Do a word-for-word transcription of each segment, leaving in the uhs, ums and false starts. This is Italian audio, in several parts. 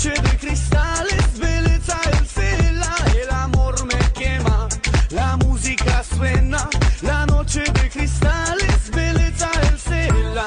noche de cristales, bellezza el cela, el amor me quema, la música suena, la noche de cristales, bellezza el cela.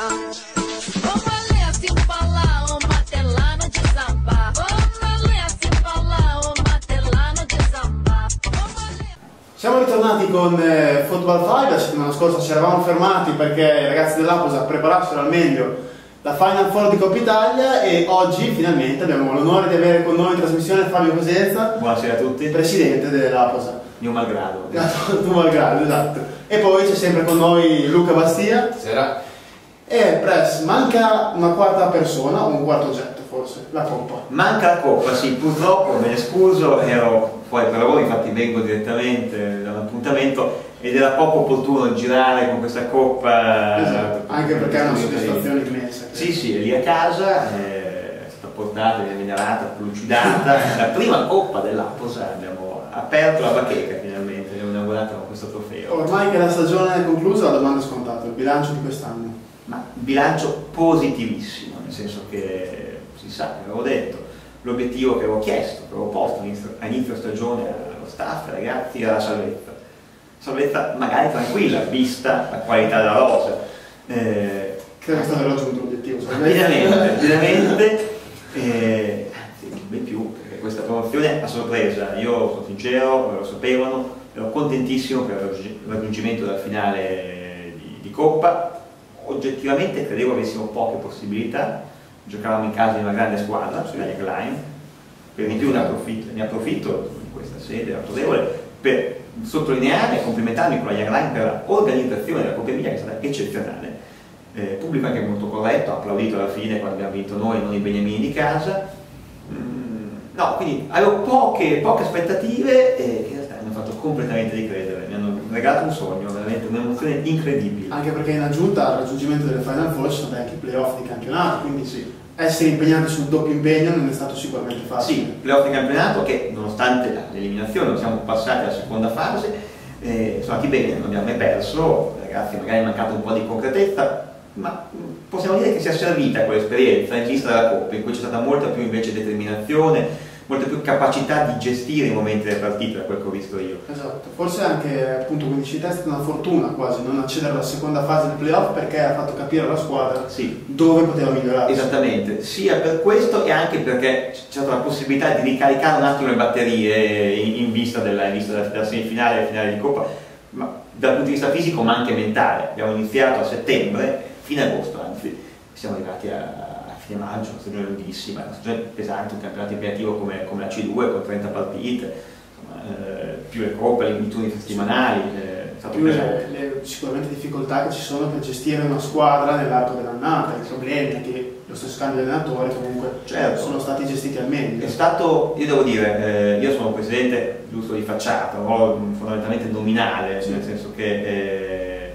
Siamo ritornati con eh, Football five. La settimana scorsa ci eravamo fermati perché i ragazzi dell'Aposa preparassero al meglio la Final Four di Coppa Italia e oggi finalmente abbiamo l'onore di avere con noi in trasmissione Fabio Cosenza. Buonasera a tutti. Presidente dell'Aposa. Mio malgrado. Tu malgrado, esatto. E poi c'è sempre con noi Luca Bastia. Buonasera. E Press, manca una quarta persona, o un quarto oggetto forse, la Coppa. Manca la Coppa, sì, purtroppo me ne scuso, ero fuori per lavoro, infatti vengo direttamente da un appuntamento ed era poco opportuno girare con questa Coppa. Esatto, anche perché è una soddisfazione immensa. Sì, sì, è lì a casa, è stata portata, viene venerata, lucidata, la prima Coppa dell'Aposa, abbiamo aperto la bacheca finalmente, abbiamo inaugurato con questo trofeo. Ormai che la stagione è conclusa, la domanda è scontata, il bilancio di quest'anno. Ma bilancio positivissimo, nel senso che si sa, avevo detto, l'obiettivo che avevo chiesto, che avevo posto a inizio stagione allo staff, ai ragazzi, era la salvezza. Salvezza magari tranquilla, vista la qualità della rosa. Eh, Credo che state raggiunto l'obiettivo. Ovviamente, ovviamente, eh, anzi, ben più, perché questa promozione è a sorpresa. Io sono sincero, lo sapevano, ero contentissimo per il raggiungimento della finale di, di Coppa. Oggettivamente credevo avessimo poche possibilità, giocavamo in casa di una grande squadra, la Jagline, per di più ne approfitto, ne approfitto in questa sede autorevole per sottolineare e complimentarmi con la Jagline per l'organizzazione della Coppa Emilia che è stata eccezionale, eh, pubblico anche molto corretto, ha applaudito alla fine quando abbiamo vinto noi, non i beniamini di casa. Mm, no, quindi avevo poche, poche aspettative e in realtà mi hanno fatto completamente ricredere, mi hanno regalato un sogno, veramente un'emozione incredibile. Anche perché in aggiunta al raggiungimento delle Final Four ci sono stati anche i playoff di campionato, quindi sì, essere impegnati sul doppio impegno non è stato sicuramente facile. Sì, playoff di campionato che nonostante l'eliminazione non siamo passati alla seconda fase, eh, sono andati bene, non abbiamo mai perso, ragazzi magari è mancato un po' di concretezza, ma possiamo dire che sia servita quell'esperienza in vista della Coppa, in cui c'è stata molta più invece determinazione, molta più capacità di gestire i momenti delle partite, da quel che ho visto io. Esatto, forse anche appunto come dici te è stata una fortuna quasi non accedere alla seconda fase del playoff perché ha fatto capire alla squadra sì. dove poteva migliorare. Esattamente, sia per questo e anche perché c'è stata la possibilità di ricaricare un attimo le batterie in, in vista della, in vista della, della semifinale e della finale di Coppa, ma dal punto di vista fisico ma anche mentale. Abbiamo iniziato a settembre, fine agosto anzi, siamo arrivati a fine maggio, una stagione lunghissima, una stagione pesante, un campionato impegnativo come, come la C due con trenta partite, insomma, eh, più le coppe, i turni settimanali, eh, è stato più pesante. le, le sicuramente difficoltà che ci sono per gestire una squadra nell'arco dell'annata, i problemi che lo stesso cambio di allenatore comunque certo. sono stati gestiti al meglio. È stato, io devo dire, eh, io sono presidente giusto di facciata, un ruolo fondamentalmente nominale, sì. Nel senso che eh,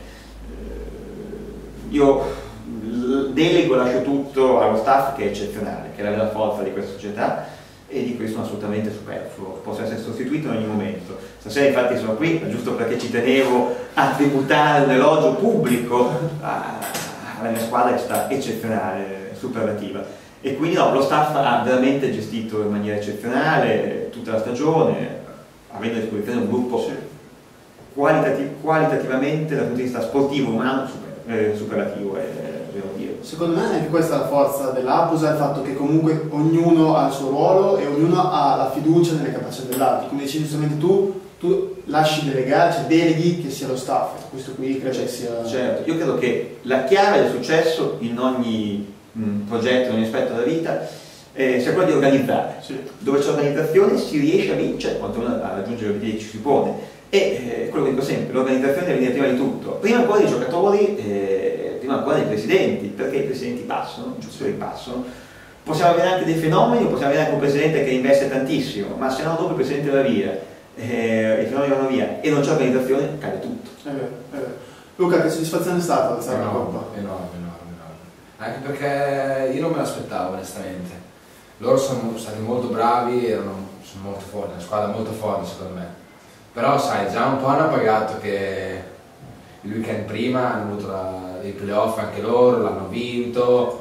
io delego, lascio tutto allo staff che è eccezionale, che è la vera forza di questa società e di questo sono assolutamente superfluo, posso essere sostituito in ogni momento. Stasera infatti sono qui giusto perché ci tenevo a tributare un elogio pubblico alla mia squadra che è stata eccezionale, superlativa. E quindi no, lo staff ha veramente gestito in maniera eccezionale tutta la stagione, avendo a disposizione un gruppo sì. qualitati qualitativamente dal punto di vista sportivo, umano, super, eh, superlativo. Eh, Secondo me anche questa è la forza dell'Aposa, il fatto che comunque ognuno ha il suo ruolo e ognuno ha la fiducia nelle capacità dell'altro. Come dici giustamente tu, tu lasci delegare, cioè deleghi che sia lo staff. Questo qui credo che sia... Certo, io credo che la chiave del successo in ogni mh, progetto, in ogni aspetto della vita, eh, sia quella di organizzare. Sì. Dove c'è organizzazione si riesce a vincere, quantomeno a raggiungere l'obiettivo che ci si pone. E eh, quello che dico sempre, l'organizzazione deve venire prima di tutto. Prima ancora dei giocatori, eh, prima ancora dei presidenti, perché i presidenti passano, i giocatori passano. Possiamo avere anche dei fenomeni, possiamo avere anche un presidente che investe tantissimo, ma se no dopo il presidente va via, eh, i fenomeni vanno via e non c'è organizzazione, cade tutto. È vero, è vero. Luca, che soddisfazione è stata alzare la Coppa? Enorme, enorme, enorme. Anche perché io non me l'aspettavo onestamente. Loro sono stati molto bravi, erano, sono molto forti, una squadra molto forte secondo me. Però sai, già un po' hanno pagato che il weekend prima hanno avuto la, dei playoff anche loro, l'hanno vinto,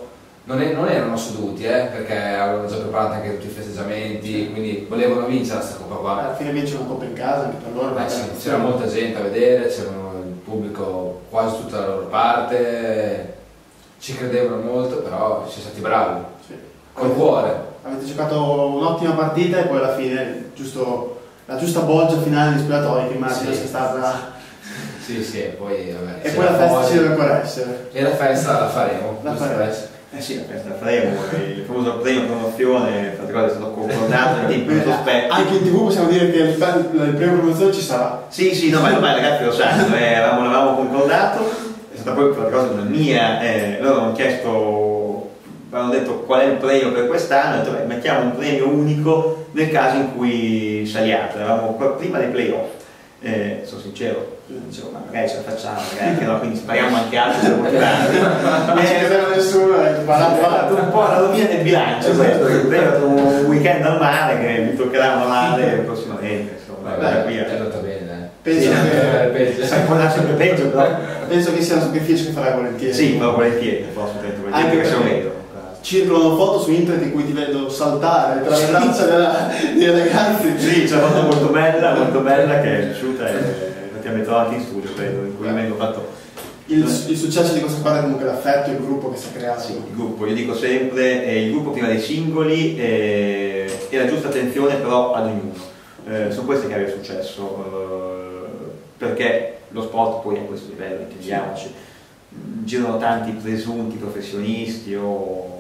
non, è, non erano seduti, eh, perché avevano già preparato anche tutti i festeggiamenti, quindi volevano vincere questa Coppa qua. Alla fine vince una Coppa in casa anche per loro. Eh, sì, c'era molta gente a vedere, c'era il pubblico quasi tutta dalla loro parte, ci credevano molto, però siamo stati bravi, Sì. col cuore. Avete giocato un'ottima partita e poi alla fine giusto, la giusta bolgia finale di spogliatoi che immagino Sì. sia stata... Sì, sì, e poi vabbè. E poi la festa ci deve ancora essere. E la festa la faremo. La faremo. Eh sì, la festa la faremo, il famoso premio promozione, tra l'altro è stato concordato in tempi non sospetti. Anche in tv possiamo dire che il, il premio promozione ci sarà. Sì, sì, no, ma ormai ragazzi lo sanno, eh, avevamo, l'avevamo concordato, è stata poi per cosa una mia, eh, loro hanno chiesto, hanno detto qual è il premio per quest'anno, hanno detto beh, mettiamo un premio unico nel caso in cui saliate, eravamo prima dei playoff, eh, sono sincero, dicevo ma magari ce la facciamo, magari anche no, quindi spariamo anche altri per motivare. Non ci credeva nessuno, è È stato un po' la rovina del bilancio questo, che è stato un weekend al mare che mi toccherà una male prossimamente, insomma, da qui È a... andata bene, Penso, Sì, che, sai può sempre peggio, però penso che sia un sacrificio che farai volentieri. sì, però volentieri, posso volentieri, Anche perché sono perché vedo. circolano foto su internet in cui ti vedo saltare tra le braccia della- dei ragazzi. Sì, c'è una foto molto bella, molto bella che è piaciuta e ti abbiamo trovato in studio, credo, in cui vengo fatto Il, il successo di questa squadra è comunque l'affetto, il gruppo che si è creato. sì, il gruppo, io dico sempre, è il gruppo prima dei singoli e, e la giusta attenzione però ad ognuno. Eh, sono queste chiavi del successo, eh, perché lo sport poi a questo livello, intendiamoci, girano tanti presunti professionisti o,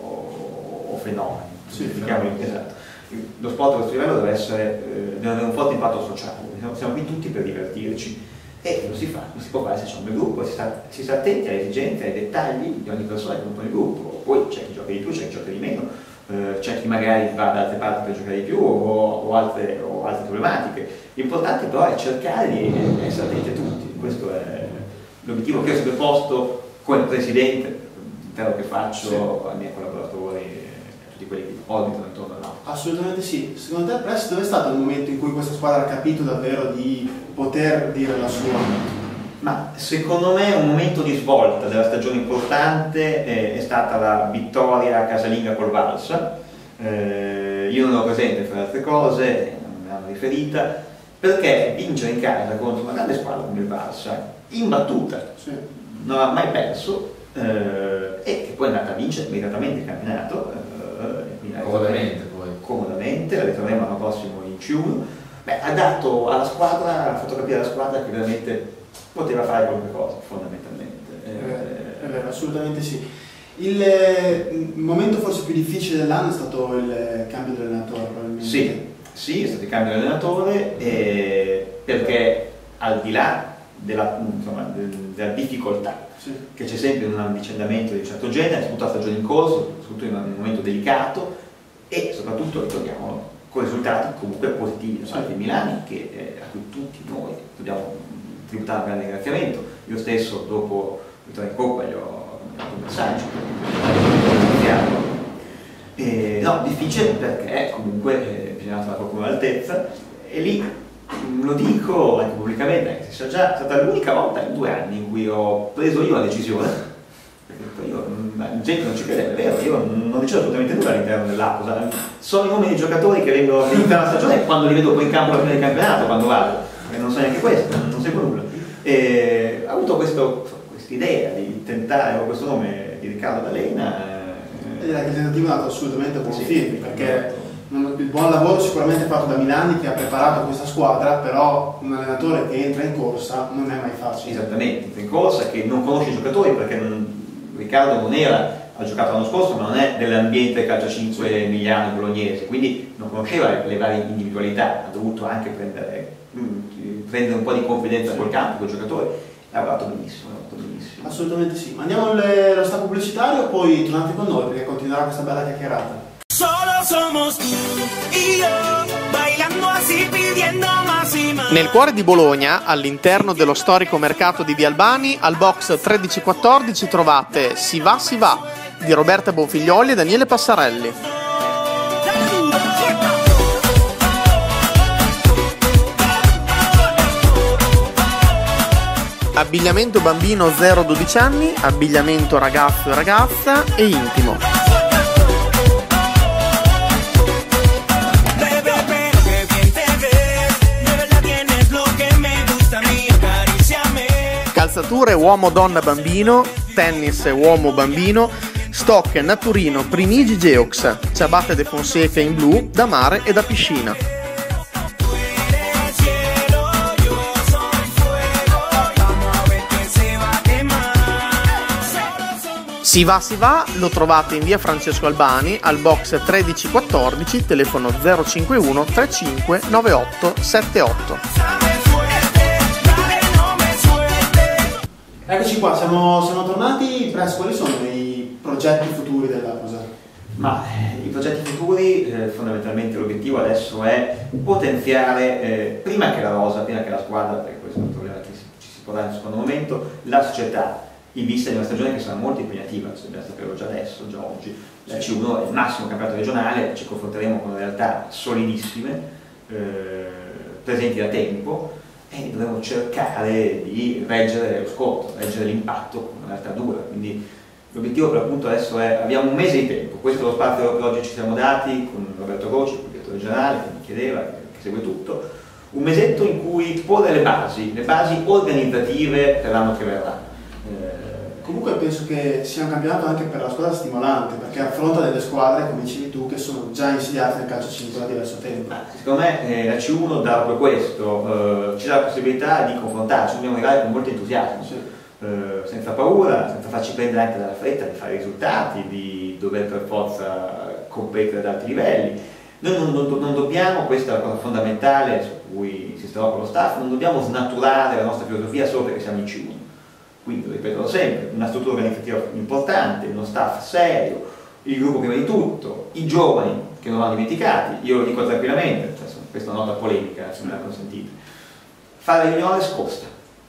o fenomeni, Sì, chiamiamoli, esatto. Lo sport a questo livello deve, essere, eh, deve avere un forte impatto sociale, siamo, siamo qui tutti per divertirci e lo si fa, lo si può fare se c'è un bel gruppo, si sta, si sta attenti alle esigenze, ai dettagli di ogni persona che compone il gruppo, poi c'è chi gioca di più, c'è chi gioca di meno, eh, c'è chi magari va da altre parti per giocare di più o, o, altre, o altre problematiche. L'importante però è cercare di essere attenti a tutti, questo è l'obiettivo che ho sempre posto come presidente, quello che faccio sì. ai miei collaboratori e a tutti quelli che orbitano intorno all'auto. Assolutamente sì. Secondo te, Press, dove è stato il momento in cui questa squadra ha capito davvero di poter dire la sua? Ma secondo me un momento di svolta della stagione importante è, è stata la vittoria casalinga col Valsa. Eh, io non ero presente per altre cose, non me l'hanno riferita, perché vincere in casa contro una grande squadra come il Valsa, imbattuta, Sì. non ha mai perso, eh, e che poi è andata a vincere meritatamente il campionato, eh, comodamente poi. comodamente, la ritroveremo l'anno prossimo in C uno. Beh, ha dato alla squadra, ha fatto capire alla squadra che veramente poteva fare qualche cosa, fondamentalmente. Eh, è vero, assolutamente sì. Il, eh, il momento forse più difficile dell'anno è stato il cambio di allenatore, probabilmente. Sì, sì, è stato il cambio di allenatore, eh, perché al di là della, insomma, della difficoltà sì. che c'è sempre in un avvicendamento di un certo genere, soprattutto la stagione in corso, soprattutto in un momento delicato e soprattutto, ritorniamo, con risultati comunque positivi da parte di Milani, che, eh, a cui tutti noi dobbiamo tributare un grande ringraziamento. Io stesso dopo il torneo in Coppa gli ho dato un messaggio, e, no, difficile perché comunque eh, bisogna trovare qualcuno all'altezza e lì lo dico anche pubblicamente, anche se sa già, è stata l'unica volta in due anni in cui ho preso io la decisione, perché io, la gente non ci crede, è vero, io non decido assolutamente nulla all'interno dell'Aposa, sono i nomi dei giocatori che vengono all'interno della stagione quando li vedo poi in campo alla fine del campionato, quando vado, e non so neanche questo, non seguo nulla. E ho avuto questa idea di tentare con questo nome di Riccardo D'Alena. E direi che il tentativo è andato assolutamente a buon Sì, fine, perché il buon lavoro sicuramente fatto da Milani che ha preparato questa squadra, però un allenatore che entra in corsa non è mai facile. Esattamente, entra in corsa, che non conosce i giocatori perché non, Riccardo non era, ha giocato l'anno scorso, ma non è dell'ambiente calciacinque emiliano bolognese, quindi non conosceva le, le varie individualità, ha dovuto anche prendere, mh, prendere un po' di confidenza col campo, con i giocatori, ha lavorato benissimo, ha lavorato benissimo. Assolutamente sì. Andiamo allo stacco pubblicitario, poi tornate con noi perché continuerà questa bella chiacchierata. Solo somos tú y yo, bailando así, pidiendo más y más. Nel cuore di Bologna, all'interno dello storico mercato di Via Albani, al box tredici quattordici trovate Si va, si va di Roberta Bonfiglioli e Daniele Passarelli. Abbigliamento bambino zero dodici anni, abbigliamento ragazzo e ragazza e intimo. Attrezzature uomo, donna, bambino, tennis uomo, bambino, stock Naturino, Primigi, Geox, ciabatte de Fonseca in blu, da mare e da piscina. Si va si va, lo trovate in via Francesco Albani al box tredici quattordici, telefono zero cinquantuno trentacinque novantotto settantotto. Eccoci qua, siamo, siamo tornati. Press, quali sono i progetti futuri dell'Apusa? Ma eh, i progetti futuri, eh, fondamentalmente l'obiettivo adesso è potenziare, eh, prima che la rosa, prima che la squadra, perché questo è un problema che ci si porrà in un secondo momento, la società, in vista di una stagione che sarà molto impegnativa, dobbiamo saperlo già adesso, già oggi. La C uno è il massimo campionato regionale, ci confronteremo con realtà solidissime, eh, presenti da tempo, e dovremo cercare di reggere lo scontro, reggere l'impatto con una realtà dura. Quindi l'obiettivo per l'appunto adesso è, abbiamo un mese di tempo, questo è lo spazio che oggi ci siamo dati con Roberto Roci, il direttore regionale, che mi chiedeva, che, che segue tutto, un mesetto in cui porre le basi, le basi organizzative per l'anno che verrà. Comunque penso che sia un campionato anche per la squadra stimolante, perché affronta delle squadre, come dicevi tu, che sono già insidiate nel calcio cinque da diverso tempo. Secondo me eh, la C uno dà proprio questo, eh, ci dà la possibilità di confrontarci, dobbiamo arrivare con molto entusiasmo, sì. eh, senza paura, senza farci prendere anche dalla fretta di fare risultati, di dover per forza competere ad alti livelli. Noi non, non, non dobbiamo, questa è la cosa fondamentale su cui insisterò con lo staff, non dobbiamo snaturare la nostra filosofia solo perché siamo in C uno. Quindi, lo ripeto sempre, una struttura organizzativa importante, uno staff serio, il gruppo prima di tutto, i giovani che non vanno dimenticati, io lo dico tranquillamente, questa è una nota polemica, se me la consentite. Fare juniores costa.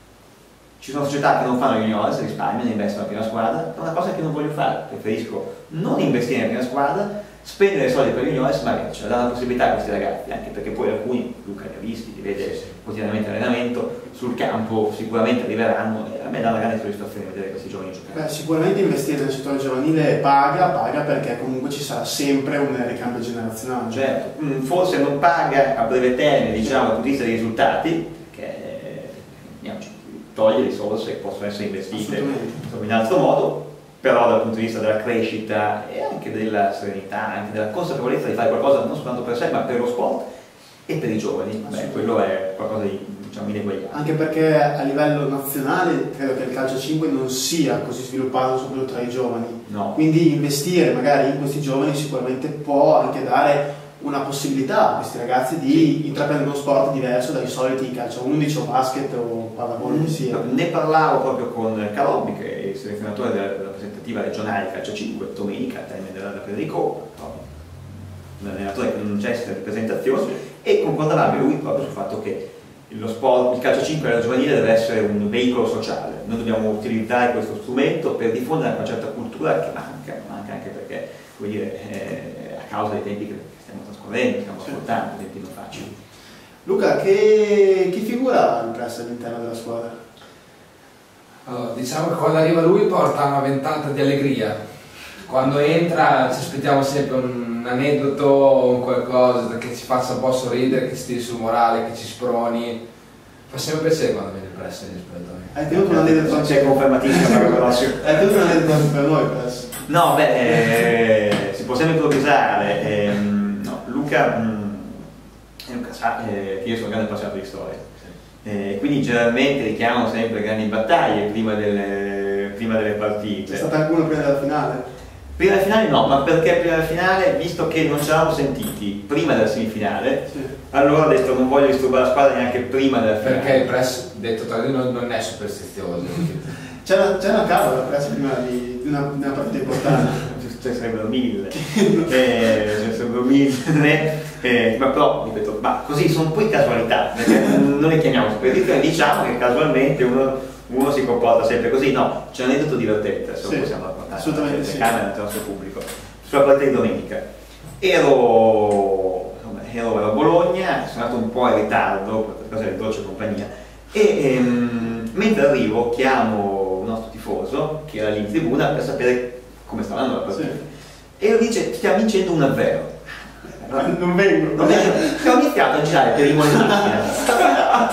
Ci sono società che non fanno juniores, risparmiano, investono nella prima squadra, è una cosa che non voglio fare, preferisco non investire nella prima squadra, spendere soldi per gli juniores, ma cioè, dare la possibilità a questi ragazzi, anche perché poi alcuni, Luca li ha visti, li vede quotidianamente allenamento, sul campo sicuramente arriveranno e a me dà una grande soddisfazione vedere questi giovani giocare. Beh, sicuramente investire nel settore giovanile paga, paga perché comunque ci sarà sempre un ricambio generazionale. Certo, forse non paga a breve termine, diciamo, dal punto di vista dei risultati, perché eh, toglie risorse che possono essere investite in altro modo, però dal punto di vista della crescita e anche della serenità, anche della consapevolezza di fare qualcosa non soltanto per sé ma per lo sport e per i giovani, beh, quello è qualcosa di, diciamo, ineguagliabile. Anche perché a livello nazionale credo che il calcio cinque non sia così sviluppato soprattutto tra i giovani, no. Quindi investire magari in questi giovani sicuramente può anche dare una possibilità a questi ragazzi di intraprendere uno sport diverso dai soliti calcio undici o basket o pallavolo che sia. Ne parlavo proprio con Carobbi, che è il selezionatore della rappresentativa regionale calcio cinque, domenica, al termine della Federico, un allenatore che non necessita di presentazione, e concordavamo lui proprio sul fatto che lo sport, il calcio cinque alla giovanile deve essere un veicolo sociale. Noi dobbiamo utilizzare questo strumento per diffondere una certa cultura che manca, manca anche perché, vuol dire, eh, a causa dei tempi che stiamo trascorrendo, stiamo affrontando, tempi non facili. Luca, che, che figura ha il Press all'interno della squadra? Allora, diciamo che quando arriva lui porta una ventata di allegria. Quando entra ci aspettiamo sempre un aneddoto o un qualcosa che ci faccia un po' sorridere, che ci tiri sul morale, che ci sproni. Fa sempre piacere quando vedi il Press negli spettatori. Hai tenuto un aneddoto? C'è confermatissimo per il Hai tenuto un aneddoto per noi, Press? No, beh, eh, si può sempre improvvisare. Eh, no, Luca, mh, Luca sa eh, che io sono un grande appassionato di storia, eh, quindi generalmente richiamo sempre grandi battaglie prima delle, prima delle partite. C'è stata alcuna prima della finale? Prima della finale no, ma perché prima della finale, visto che non ci eravamo sentiti prima della semifinale, sì. Allora ho detto non voglio disturbare la squadra neanche prima della finale. Perché il Press, detto tra noi, non, non è superstizioso. C'era una cavola la Press prima di, di, una, di una partita importante. Ce ne sarebbero mille, eh, ce ne sarebbero mille, eh, ma però, ripeto, ma così sono poi casualità, perché non le chiamiamo superstizioni, diciamo che casualmente uno, uno si comporta sempre così. No, c'è un aneddoto divertente, se lo sì, possiamo raccontare, assolutamente sì, camera del nostro pubblico, sulla partita di domenica. Ero, insomma, ero a Bologna, sono andato un po' in ritardo, per cose del dolce compagnia, e ehm, mentre arrivo chiamo il nostro tifoso, che era lì in tribuna, per sapere come sta andando la partita, sì. E lui dice stiamo vincendo uno a zero. Non vengo, non vengo. Ho iniziato a girare per i in macchina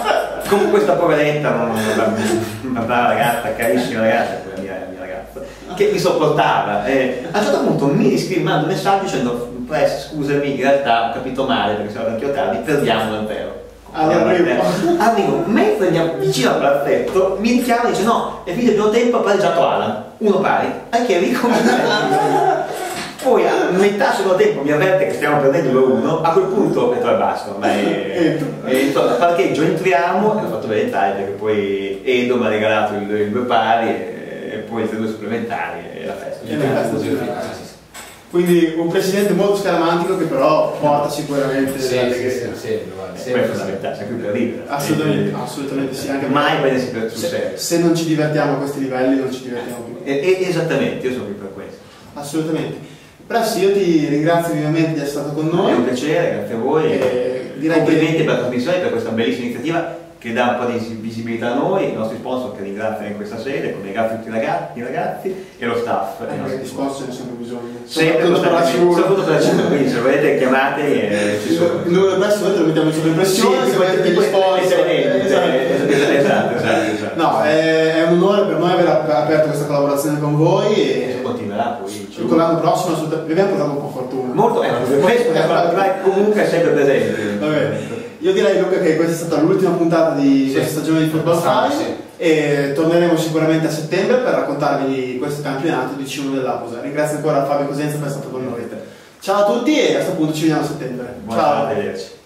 con questa poveretta, una, una brava ragazza, carissima ragazza, la mia, la mia ragazza, che mi sopportava. Eh, a un certo punto mi scrive, manda un messaggio dicendo: Press, scusami, in realtà ho capito male perché sono anch'io tardi, perdiamo davvero. Allora, arrivo, mentre mi avvicino al palazzetto, mi richiama e dice: no, è finito il primo tempo, ha pareggiato Alan, uno pari, anche ricominciare. Poi a metà secondo tempo mi avverte che stiamo perdendo due a uno, a quel punto ho detto: basta, ormai e al parcheggio entriamo, e ho fatto bene entrare perché poi Edo mi ha regalato i due pari e, e poi le due supplementari e la festa. E la festa così, sì. Quindi un presidente molto scaramantico che però porta sicuramente sì, l'allegria. sì, sì, sì, sì, è fondamentale, c'è qui per ridere. Assolutamente, assolutamente sì. Anche mai prendersi per sul serio. Se non ci divertiamo a questi livelli non ci divertiamo più. E, e, esattamente, io sono qui per questo. Assolutamente. Press, io ti ringrazio vivamente di essere stato con noi. È un piacere, grazie a voi. E direi complimenti che... per la trasmissione, per questa bellissima iniziativa che dà un po' di visibilità a noi, i nostri sponsor che ringraziano in questa sede, come ringrazio tutti i ragazzi, i ragazzi e lo staff. Anche di sponsor ne sono bisogno. Sempre soprattutto per la cintura, quindi se volete chiamate e ci sono. Il numero presso noi te lo mettiamo in sovraimpressione, se volete degli sponsor. Esatto, esatto. No, è un onore per noi aver aperto questa collaborazione con voi e continuerà poi. Con l'anno prossimo vi abbiamo portato un po' fortuna. Molto, eh, questo comunque è sempre presente. Va bene. Io direi, Luca, che questa è stata l'ultima puntata di sì, questa stagione di Football Five sì. E torneremo sicuramente a settembre per raccontarvi di questo campionato di C uno dell'Apusa. Ringrazio ancora Fabio Cosenza per essere stato con noi. Ciao a tutti e a questo punto ci vediamo a settembre. Buona ciao. Arrivederci.